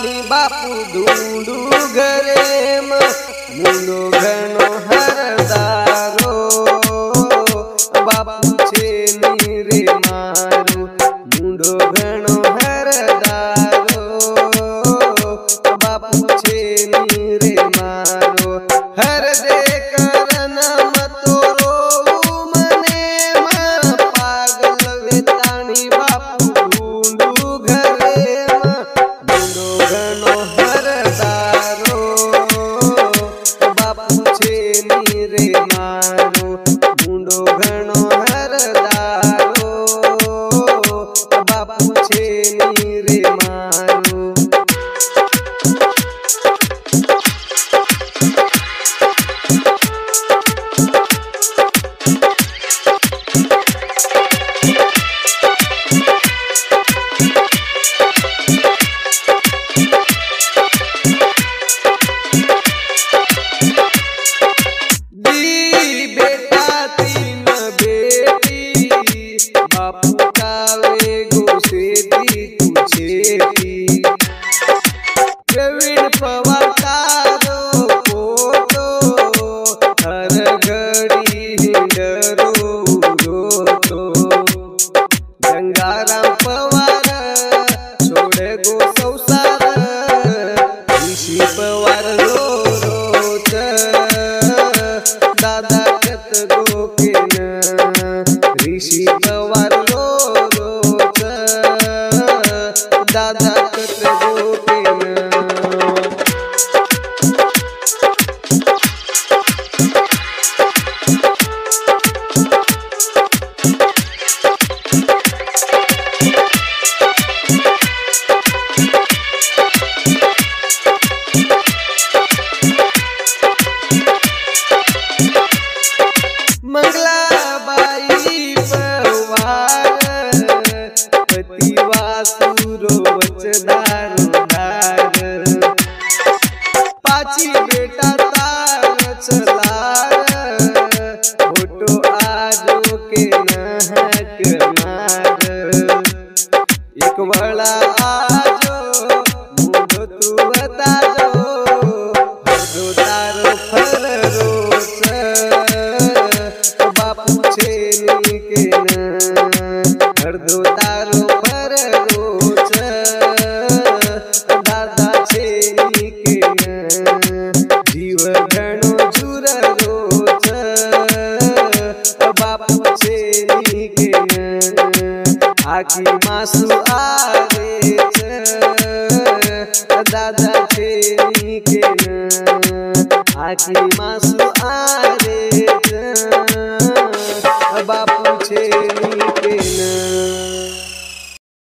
वेतानी बापू ढूंढू घरे मुंडो घनो हरदारो बापू छे रे मारू मुंडो घनो हरदारो बापू छे रे मारो हर दे करन मतो रो मने मा पागल वेतानी बापू ढूंढू घरे मुंडो घनो हरदारो बापू छे रे मारो मुंडो घनो हरदारो बापू छे रे मारो। बापू कावे गोसेती तुझेती प्रवीण पवार तारो फोटो हर घड़ी हिंडरो रोतो गंगाराम पवार छोड़े गो संसार ऋषि पवार रो रोच दादा कत गो के ऋषि पवार रो रोच दादा कत गो के मंगलाबाई पवार पतिवासुरो वचदार पाची बेटा तार चलार फोटो आजो के नहक मार एक बड़ा आजो मुझो तू बता दो तारो फर रोच बापू छे के हर दो तारो पर रोच दादा छे के जीव घणो जुर रोच बापू छे के आखी मासु आवे दादा छे के आखी मासु आवे बापू छे के।